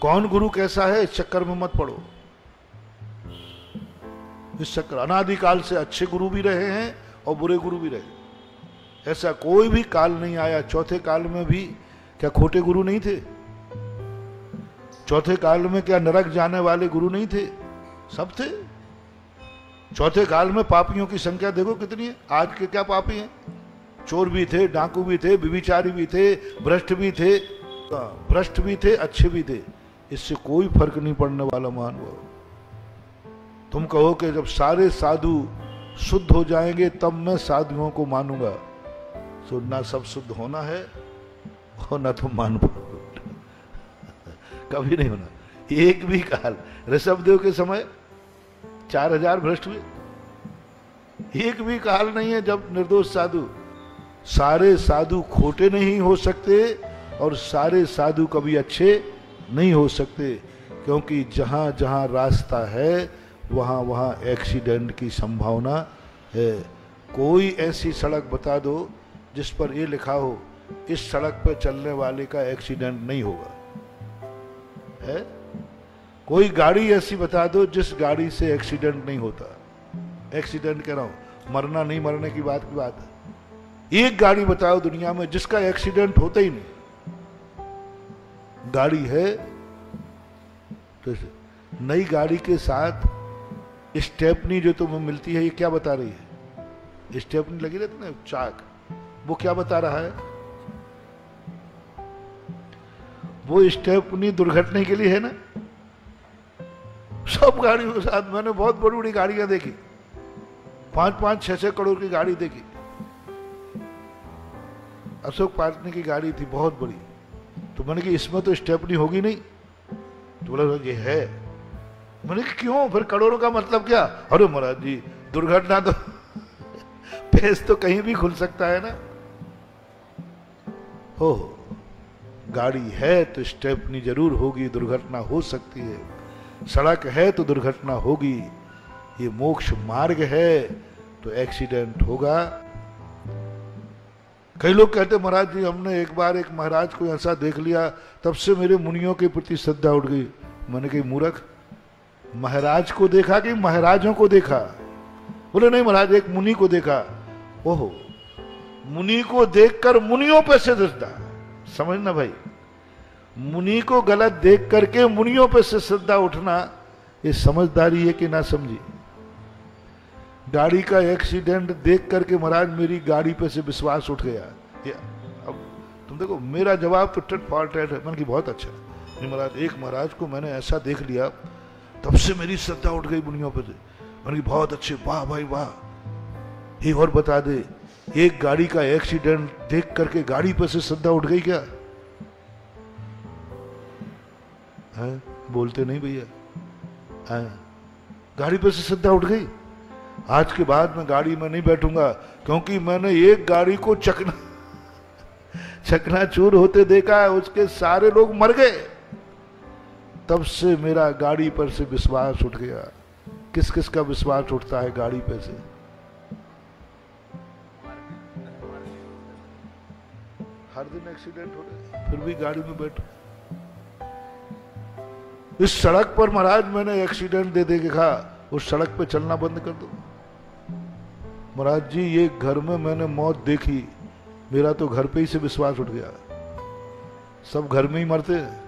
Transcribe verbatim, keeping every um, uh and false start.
कौन गुरु कैसा है इस चक्कर में मत पड़ो। इस चक्कर, अनादिकाल से अच्छे गुरु भी रहे हैं और बुरे गुरु भी रहे। ऐसा कोई भी काल नहीं आया, चौथे काल में भी क्या खोटे गुरु नहीं थे? चौथे काल में क्या नरक जाने वाले गुरु नहीं थे? सब थे। चौथे काल में पापियों की संख्या देखो कितनी है। आज के क्या पापी हैं? चोर भी थे, डाकू भी थे, व्यभिचारी भी थे, भ्रष्ट भी थे, भ्रष्ट भी थे, अच्छे भी थे। इससे कोई फर्क नहीं पड़ने वाला मानव। तुम कहो कि जब सारे साधु शुद्ध हो जाएंगे तब मैं साधुओं को मानूंगा, तो ना सब शुद्ध होना है और ना तुम मान पाओ। कभी नहीं होना। एक भी काल, ऋषभदेव के समय चार हजार भ्रष्ट हुए। एक भी काल नहीं है जब निर्दोष साधु। सारे साधु खोटे नहीं हो सकते और सारे साधु कभी अच्छे नहीं हो सकते, क्योंकि जहां जहां रास्ता है वहां वहां एक्सीडेंट की संभावना है। कोई ऐसी सड़क बता दो जिस पर यह लिखा हो इस सड़क पर चलने वाले का एक्सीडेंट नहीं होगा, है? कोई गाड़ी ऐसी बता दो जिस गाड़ी से एक्सीडेंट नहीं होता। एक्सीडेंट कह रहा हूं, मरना नहीं मरने की बात की बात है। एक गाड़ी बताओ दुनिया में जिसका एक्सीडेंट होता ही नहीं। गाड़ी है तो नई गाड़ी के साथ स्टेपनी जो तुम्हें मिलती है, ये क्या बता रही है? स्टेपनी लगी रहती ना, चाक, वो क्या बता रहा है? वो स्टेपनी दुर्घटना के लिए है ना। सब गाड़ियों के साथ मैंने बहुत बड़ी बड़ी गाड़ियां देखी, पांच पांच छह छह करोड़ की गाड़ी देखी। अशोक पाटनी की गाड़ी थी बहुत बड़ी, तो मैंने कहा इसमें तो स्टेपनी होगी नहीं, तो बोला ये है। मैंने कहा क्यों? फिर करोड़ों का मतलब क्या? अरे महाराज जी दुर्घटना तो पेच तो कहीं भी खुल सकता है ना। हो गाड़ी है तो स्टेपनी जरूर होगी, दुर्घटना हो सकती है। सड़क है तो दुर्घटना होगी। ये मोक्ष मार्ग है तो एक्सीडेंट होगा। कई लोग कहते महाराज जी हमने एक बार एक महाराज को ऐसा देख लिया तब से मेरे मुनियों के प्रति श्रद्धा उठ गई। मैंने कही मूर्ख, महाराज को देखा कि महाराजों को देखा? बोले नहीं महाराज एक मुनि को देखा। ओहो, मुनि को देखकर मुनियों पे से श्रद्धा, समझना भाई। मुनि को गलत देख करके मुनियों पे से श्रद्धा उठना, ये समझदारी है कि ना समझी? गाड़ी का एक्सीडेंट देख करके महाराज मेरी गाड़ी पे से विश्वास उठ गया। ये अब तुम देखो मेरा जवाब तो टट फाट है। मैंने की बहुत अच्छा नहीं महाराज, एक महाराज को मैंने ऐसा देख लिया तब से मेरी श्रद्धा उठ गई मुनियों पे से। मैंने की बहुत अच्छे, वाह भाई वाह। ये और बता दे, एक गाड़ी का एक्सीडेंट देख करके गाड़ी पे से श्रद्धा उठ गई क्या? है? बोलते नहीं भैया। गाड़ी पे से श्रद्धा उठ गई। आज के बाद मैं गाड़ी में नहीं बैठूंगा, क्योंकि मैंने एक गाड़ी को चकना चकनाचूर होते देखा है, उसके सारे लोग मर गए। तब से मेरा गाड़ी पर से विश्वास उठ गया। किस किस का विश्वास उठता है गाड़ी पे से? हर दिन एक्सीडेंट हो रहे, फिर भी गाड़ी में बैठो। इस सड़क पर महाराज मैंने एक्सीडेंट दे दे देखा, उस सड़क पे चलना बंद कर दो। महाराज जी ये घर में मैंने मौत देखी, मेरा तो घर पे ही से विश्वास उठ गया। सब घर में ही मरते हैं।